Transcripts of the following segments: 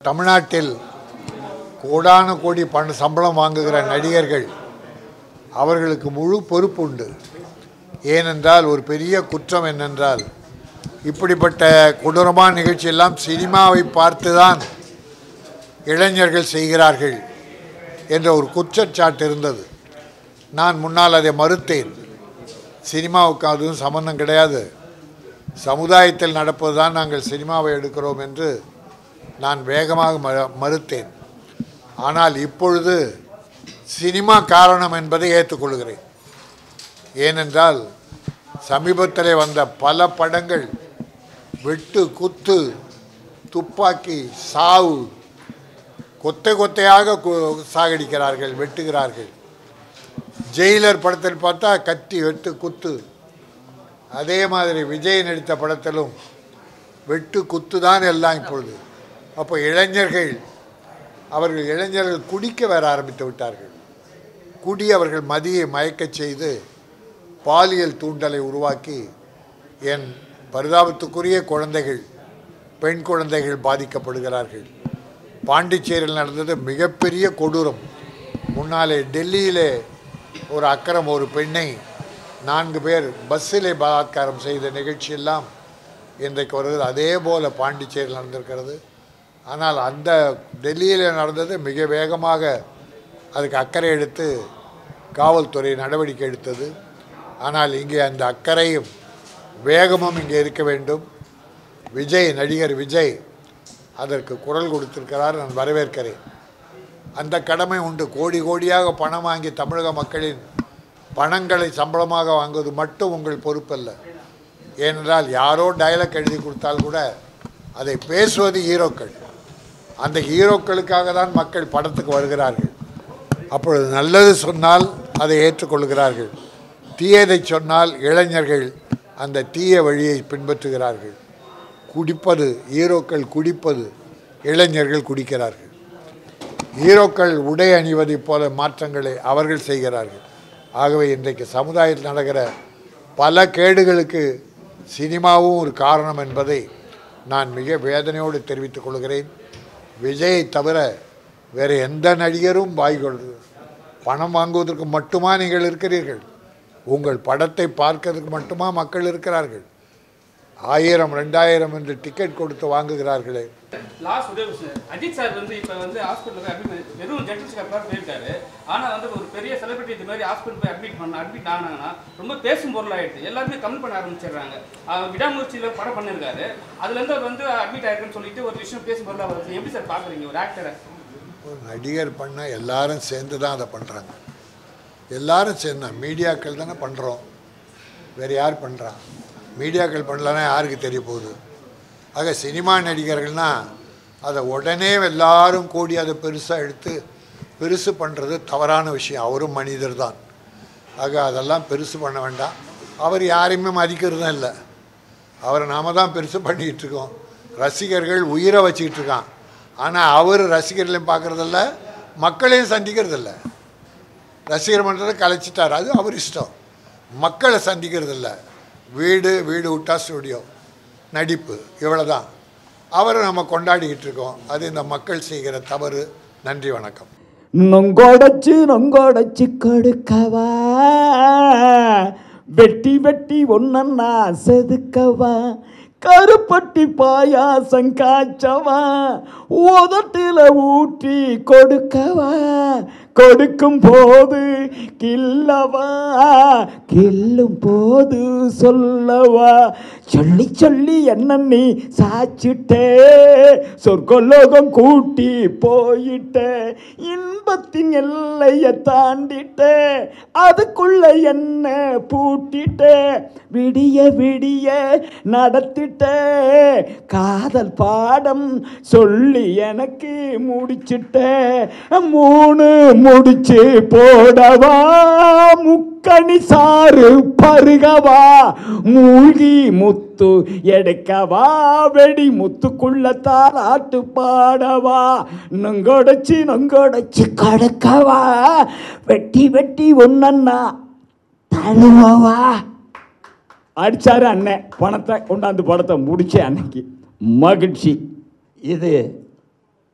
தமிழ்நாட்டில் கோடான கோடி சம்பளம் வாங்குகிற நடிகர்கள் அவர்களுக்கு முழு பொறுப்பு உண்டு. ஏனென்றால் ஒரு பெரிய குற்றம் என்னென்றால் இப்படிப்பட்ட கொடூரமான நிகழ்ச்சியெல்லாம் சினிமாவை பார்த்துதான் இளைஞர்கள் செய்கிறார்கள் என்ற ஒரு குற்றச்சாட்டு இருந்தது. நான் முன்னால் அதை மறுத்தேன். சினிமாவுக்கு அதுவும் சம்பந்தம் கிடையாது, சமுதாயத்தில் நடப்பது தான் நாங்கள் சினிமாவை எடுக்கிறோம் என்று நான் வேகமாக மறுத்தேன். ஆனால் இப்பொழுது சினிமா காரணம் என்பதை ஏற்றுக்கொள்கிறேன். ஏனென்றால் சமீபத்தில் வந்த பல படங்கள் வெட்டு, குத்து, துப்பாக்கி, சாவு, கொத்தை கொத்தையாக சாகடிக்கிறார்கள், வெட்டுகிறார்கள். ஜெயிலர் படத்தில் பார்த்தா கத்தி, வெட்டு, குத்து. அதே மாதிரி விஜய் நடித்த படத்திலும் வெட்டு, குத்து தான் எல்லாம் இப்பொழுது. அப்போ இளைஞர்கள் குடிக்க வர ஆரம்பித்து விட்டார்கள். குடி அவர்கள் மதியை மயக்கச் செய்து பாலியல் தூண்டலை உருவாக்கி என் பரிதாபத்துக்குரிய குழந்தைகள், பெண் குழந்தைகள் பாதிக்கப்படுகிறார்கள். பாண்டிச்சேரியில் நடந்தது மிகப்பெரிய கொடூரம். முன்னாலே டெல்லியிலே ஒரு அக்கிரம், ஒரு பெண்ணை 4 பேர் பஸ்ஸிலே பலாத்காரம் செய்த நிகழ்ச்சியெல்லாம் இன்றைக்கு வருகிறது. அதே போல் பாண்டிச்சேரியில் நடந்திருக்கிறது. ஆனால் அந்த டெல்லியில் நடந்தது மிக வேகமாக அதுக்கு அக்கறை எடுத்து காவல்துறை நடவடிக்கை எடுத்தது. ஆனால் இங்கே அந்த அக்கறையும் வேகமும் இங்கே இருக்க வேண்டும். நடிகர் விஜய் அதற்கு குரல் கொடுத்திருக்கிறார், நான் வரவேற்கிறேன். அந்த கடமை உண்டு. கோடி கோடியாக பணம் வாங்கி தமிழக மக்களின் பணங்களை சம்பளமாக வாங்குவது மட்டும் உங்கள் பொறுப்பல்ல. ஏனென்றால் யாரோ டயலாக் எழுதி கொடுத்தால் கூட அதை பேசுவது ஹீரோக்கள். அந்த ஹீரோக்களுக்காக தான் மக்கள் படத்துக்கு வருகிறார்கள். அப்பொழுது நல்லது சொன்னால் அதை ஏற்றுக்கொள்கிறார்கள், தீயதை சொன்னால் இளைஞர்கள் அந்த தீய வழியை பின்பற்றுகிறார்கள். குடிப்பது ஹீரோக்கள், குடிப்பது இளைஞர்கள் குடிக்கிறார்கள். ஹீரோக்கள் உடை அணிவதைப் போல மாற்றங்களை அவர்கள் செய்கிறார்கள். ஆகவே இன்றைக்கு சமுதாயத்தில் நடக்கிற பல கேடுகளுக்கு சினிமாவும் ஒரு காரணம் என்பதை நான் மிக வேதனையோடு தெரிவித்துக் கொள்கிறேன். விஜயை தவிர வேறு எந்த நடிகரும் பணம் வாங்குவதற்கு மட்டுமா நீங்கள் இருக்கிறீர்கள்? உங்கள் படத்தை பார்க்கறதுக்கு மட்டுமா மக்கள் இருக்கிறார்கள்? 1000 2000 என்று டிக்கெட் கொடுத்து வாங்குகிறார்களே. அஜித் சார் இப்போ ஹாஸ்பிட்டலுக்கு வெறும் ஜென்டிஸ்க்காக போயிருக்காரு. ஆனால் ஒரு பெரிய செலிபிரிட்டி இது மாதிரி ஹாஸ்பிட்டல் போய் அட்மிட் ஆனாங்கன்னா ரொம்ப பேசும் பொருளாகிடுது. எல்லாருமே கமெண்ட் பண்ண ஆரம்பிச்சிடுறாங்க. விடாமுயற்சியில் படம் பண்ணியிருக்காரு, அதுலேருந்து அவர் அட்மிட் ஆயிருக்குன்னு சொல்லிட்டு ஒரு விஷயம் பேசும் பொருளாக வருது. எப்படி சார் பார்க்குறீங்க ஒரு ஆக்டரை? ஒரு நடிகர் பண்ண எல்லாரும் சேர்ந்து தான் அதை பண்ணுறாங்க. எல்லாரும் சேர்ந்து மீடியாக்கள் தானே பண்ணுறோம், வேறு யார் பண்ணுறான்? மீடியாக்கள் பண்ணலன்னா யாருக்கு தெரிய போகுது? ஆக சினிமா நடிகர்கள்னால் அதை உடனே எல்லாரும் கூடி அதை பெருசாக எடுத்து பெருசு பண்ணுறது தவறான விஷயம். அவரும் மனிதர் தான். ஆக அதெல்லாம் பெருசு பண்ண வேண்டாம். அவர் யாரையுமே மதிக்கிறதும் இல்லை. அவரை நாம் தான் பெருசு பண்ணிக்கிட்டு இருக்கோம். ரசிகர்கள் உயிரை வச்சுக்கிட்டு இருக்கான். ஆனால் அவர் ரசிகர்களையும் பார்க்குறதில்ல, மக்களையும் சந்திக்கிறதில்ல. ரசிகர் பண்ணுறதை கலைச்சிட்டார், அது அவர் இஷ்டம். மக்களை சந்திக்கிறதில்ல. வீடு விட்டா ஸ்டுடியோ, நடிப்பு, இவ்வளோதான். அவரை நம்ம கொண்டாடிக்கிட்டு இருக்கோம். அது இந்த மக்கள் செய்கிற தவறு. நன்றி, வணக்கம். நொங்கோடச்சு கொடுக்கவா, வெட்டி ஒன்னா செதுக்கவா, கருப்பட்டி பாயாசம் காய்ச்சவா, உதட்டில ஊற்றி கொடுக்கவா, கொடுக்கும் போது கில்லவா, கில்லும் போது சொல்லவா, சொல்லி என்ன நீ சாச்சிட்டே, சொர்க்கலோகம் கூட்டி போயிட்டே, இன்பத்தின் எல்லையை தாண்டிட்டே, அதுக்குள்ள என்ன பூட்டிட்டே, விடிய நடத்திட்டே, காதல் பாடம் சொல்லி எனக்கு முடிச்சிட்டே, 3 முடிச்சு போடவா, முக்கணி சாறு பருகவா, மூழ்கி முத்து எடுக்கவா, வெடி முத்துக்குள்ள தாலாட்டு பாடவா, நொங்கொடச்சு கொடுக்கவா, வெட்டி ஒன்னா தழுவவா. அடிச்சாரு அண்ணன், பணத்தை கொண்டாந்து படத்தை முடிச்ச அன்னைக்கு மகிழ்ச்சி. இது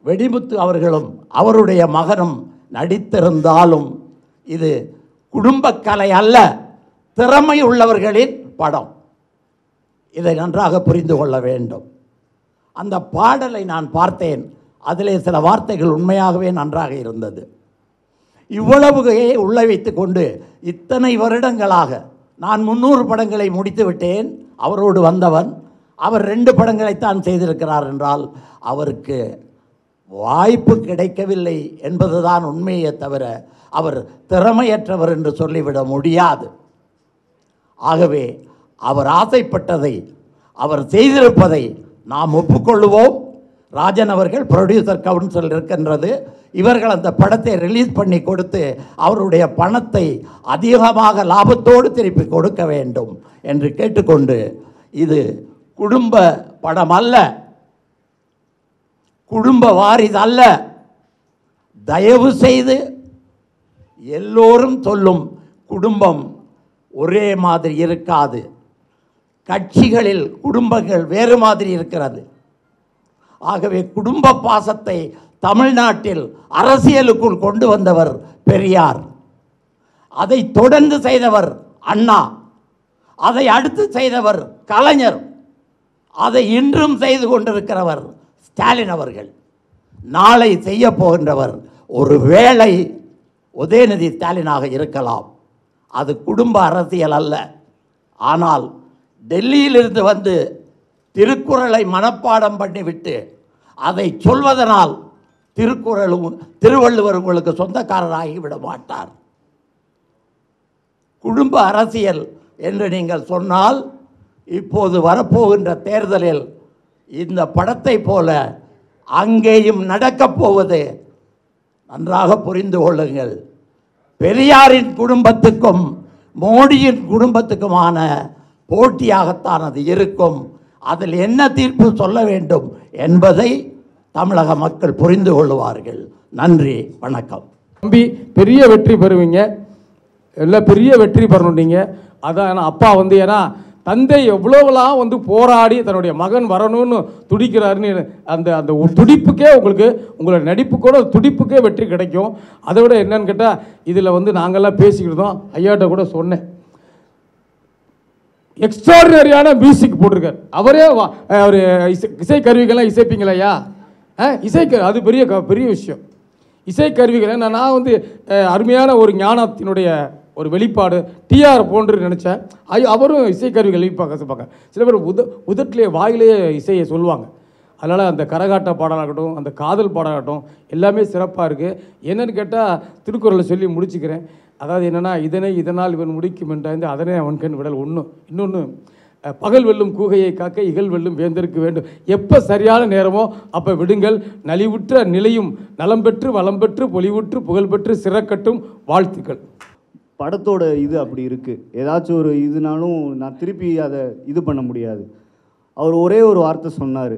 வெடிமுத்து அவர்களும் அவருடைய மகனும் நடித்திருந்தாலும் இது குடும்பக்கலை அல்ல, திறமை உள்ளவர்களின் படம். இதை நன்றாக புரிந்து கொள்ள வேண்டும். அந்த பாடலை நான் பார்த்தேன். அதிலே சில வார்த்தைகள் உண்மையாகவே நன்றாக இருந்தது. இவ்வளவுகையே உள்ள வைத்து கொண்டு இத்தனை வருடங்களாக நான் 300 படங்களை முடித்து விட்டேன். அவரோடு வந்தவன் அவர் 2 படங்களைத்தான் செய்திருக்கிறார் என்றால் அவருக்கு வாய்ப்பு கிடைக்கவில்லை என்பதுதான் உண்மையே தவிர அவர் திறமையற்றவர் என்று சொல்லிவிட முடியாது. ஆகவே அவர் ஆசைப்பட்டதை அவர் செய்திருப்பதை நாம் ஒப்புக்கொள்ளுவோம். ராஜன் அவர்கள் ப்ரொடியூசர் கவுன்சில் இருக்கின்றது, இவர்கள் அந்த படத்தை ரிலீஸ் பண்ணி கொடுத்து அவருடைய பணத்தை அதிகமாக லாபத்தோடு திருப்பி கொடுக்க வேண்டும் என்று கேட்டுக்கொண்டு, இது குடும்ப படம் அல்ல, குடும்ப வாரிசு அல்ல. தயவு செய்து எல்லோரும் சொல்லும் குடும்பம் ஒரே மாதிரி இருக்காது. கட்சிகளில் குடும்பங்கள் வேறு மாதிரி இருக்கிறது. ஆகவே குடும்ப பாசத்தை தமிழ்நாட்டில் அரசியலுக்குள் கொண்டு வந்தவர் பெரியார், அதை தொடர்ந்து செய்தவர் அண்ணா, அதை அடுத்து செய்தவர் கலைஞர், அதை இன்றும் செய்து கொண்டிருக்கிறவர் ஸ்டாலின் அவர்கள், நாளை செய்ய போகின்றவர் ஒரு வேளை உதயநிதி ஸ்டாலினாக இருக்கலாம். அது குடும்ப அரசியல் அல்ல. ஆனால் டெல்லியிலிருந்து வந்து திருக்குறளை மனப்பாடம் பண்ணிவிட்டு அதை சொல்வதனால் திருவள்ளுவர் உங்களுக்கு சொந்தக்காரராகிவிட மாட்டார். குடும்ப அரசியல் என்று நீங்கள் சொன்னால் இப்போது வரப்போகின்ற தேர்தலில் இந்த படத்தை போல அங்கேயும் நடக்கப் போவது நன்றாக புரிந்து கொள்ளுங்கள். பெரியாரின் குடும்பத்துக்கும் மோடியின் குடும்பத்துக்குமான போட்டியாகத்தான் அது இருக்கும். அதில் என்ன தீர்ப்பு சொல்ல வேண்டும் என்பதை தமிழக மக்கள் புரிந்து கொள்வார்கள். நன்றி, வணக்கம். தம்பி பெரிய வெற்றி பெறுவீங்க, எல்லாம் பெரிய வெற்றி பெறணுட்டீங்க. அதான் அப்பா வந்து ஏன்னா தந்தை எவ்வளோவெல்லாம் வந்து போராடி தன்னுடைய மகன் வரணும்னு துடிக்கிறாருன்னு அந்த அந்த ஒரு துடிப்புக்கே உங்களுக்கு உங்களோட நடிப்புக்கூட துடிப்புக்கே வெற்றி கிடைக்கும். அதை விட என்னன்னு கேட்டால் இதில் வந்து நாங்கள்லாம் பேசிக்கிட்டோம், ஐயாட்ட கூட சொன்னேன், எக்ஸ்ட்ராடினரியான மியூசிக் போட்டிருக்கார். அவரே அவர் இசைக்கருவிகள்லாம் இசைப்பீங்களா ஐயா? அது பெரிய விஷயம். இசைக்கருவிகள் நான் வந்து அருமையான ஒரு ஞானத்தினுடைய ஒரு வெளிப்பாடு டிஆர் போன்று நினச்சேன். அவரும் இசைக்கருவிகள் எழுப்பாங்க. சில பேர் உதட்டிலே வாயிலேயே இசையை சொல்லுவாங்க. அதனால் அந்த கரகாட்ட பாடலாகட்டும், அந்த காதல் பாடலாகட்டும் எல்லாமே சிறப்பாக இருக்குது. என்னென்னு கேட்டால் திருக்குறளை சொல்லி முடிச்சுக்கிறேன். அதாவது என்னென்னா, இதனால் இவன் முடிக்கும் என்றாய்ந்து அதனை அவன்கண் விடல். இன்னொன்று பகல் வெல்லும் கூகையை காக்க இகழ் வெல்லும் வேந்தருக்கு வேண்டும். எப்போ சரியான நேரமோ அப்போ விடுங்கள். நலிவுற்ற நிலையும் நலம் பெற்று வளம் பெற்று பொலிவுற்று புகழ்பெற்று சிறக்கட்டும். வாழ்த்துக்கள். படத்தோட இது அப்படி இருக்குது. ஏதாச்சும் ஒரு இதுனாலும் நான் திருப்பி அதை இது பண்ண முடியாது. அவர் ஒரே ஒரு வார்த்தை சொன்னார்,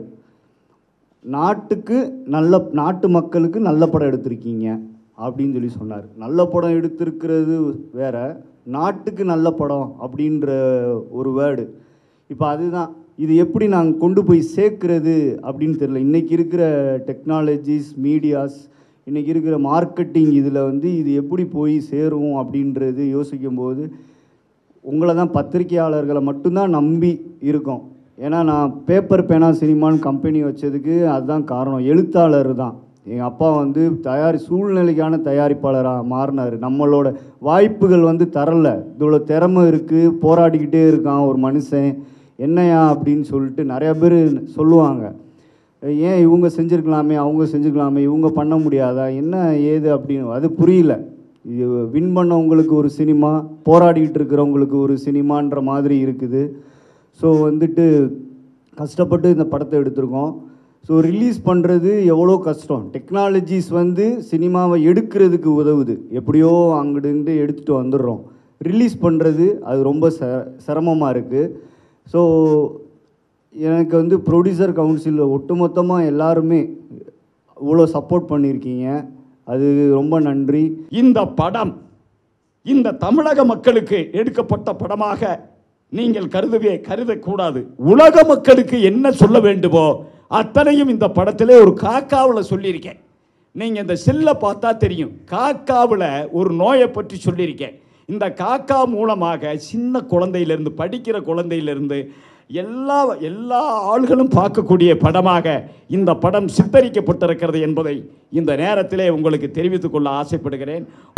நாட்டு மக்களுக்கு நல்ல படம் எடுத்திருக்கீங்க அப்படின்னு சொல்லி சொன்னார். நல்ல படம் எடுத்திருக்கிறது வேற, நாட்டுக்கு நல்ல படம் அப்படின்ற ஒரு வேர்டு. இப்போ அதுதான், இது எப்படி நாங்கள் கொண்டு போய் சேர்க்குறது அப்படின்னு தெரியல. இன்றைக்கி இருக்கிற டெக்னாலஜிஸ், மீடியாஸ், இன்றைக்கி இருக்கிற மார்க்கெட்டிங் இதில் வந்து இது எப்படி போய் சேரும் அப்படின்றது யோசிக்கும்போது உங்களை தான் பத்திரிகையாளர்களை மட்டும்தான் நம்பி இருக்கோம். ஏன்னா நான் பேப்பர் பேனா சினிமான்னு கம்பெனி வச்சதுக்கு அதுதான் காரணம். எழுத்தாளர் தான். எங்கள் அப்பா வந்து சூழ்நிலைக்கான தயாரிப்பாளராக மாறினார். நம்மளோட வாய்ப்புகள் வந்து தரல. இவ்வளோ திறமை இருக்குது, போராடிக்கிட்டே இருக்கான் ஒரு மனுஷன், என்னையா அப்படின்னு சொல்லிட்டு நிறையா பேர் சொல்லுவாங்க. ஏன் இவங்க செஞ்சுருக்கலாமே, அவங்க செஞ்சுக்கலாமே, இவங்க பண்ண முடியாதா, என்ன ஏது அப்படின்னு. அது புரியல. இது வின் பண்ணவங்களுக்கு ஒரு சினிமா, போராடிக்கிட்டு இருக்கிறவங்களுக்கு ஒரு சினிமான்ற மாதிரி இருக்குது. ஸோ வந்துட்டு கஷ்டப்பட்டு இந்த படத்தை எடுத்திருக்கோம். ஸோ ரிலீஸ் பண்ணுறது எவ்வளோ கஷ்டம். டெக்னாலஜிஸ் வந்து சினிமாவை எடுக்கிறதுக்கு உதவுது. எப்படியோ அங்கிட்டு எடுத்துகிட்டு வந்துடுறோம். ரிலீஸ் பண்ணுறது அது ரொம்ப சிரமமாக இருக்குது. ஸோ எனக்கு வந்து ப்ரொடியூசர் கவுன்சிலில் ஒட்டுமொத்தமாக எல்லாருமே இவ்வளோ சப்போர்ட் பண்ணியிருக்கீங்க, அது ரொம்ப நன்றி. இந்த படம் இந்த தமிழக மக்களுக்கு எடுக்கப்பட்ட படமாக நீங்கள் கருதக்கூடாது. உலக மக்களுக்கு என்ன சொல்ல வேண்டுமோ அத்தனையும் இந்த படத்திலே ஒரு காக்காவில் சொல்லியிருக்கேன். நீங்கள் இந்த செல்லை பார்த்தா தெரியும். காக்காவில் ஒரு நோயை பற்றி சொல்லியிருக்கேன். இந்த காக்கா மூலமாக சின்ன குழந்தையிலிருந்து, படிக்கிற குழந்தையிலிருந்து எல்லா ஆள்களும் பார்க்கக்கூடிய படமாக இந்த படம் சித்தரிக்கப்பட்டிருக்கிறது என்பதை இந்த நேரத்திலே உங்களுக்கு தெரிவித்துக் கொள்ள ஆசைப்படுகிறேன்.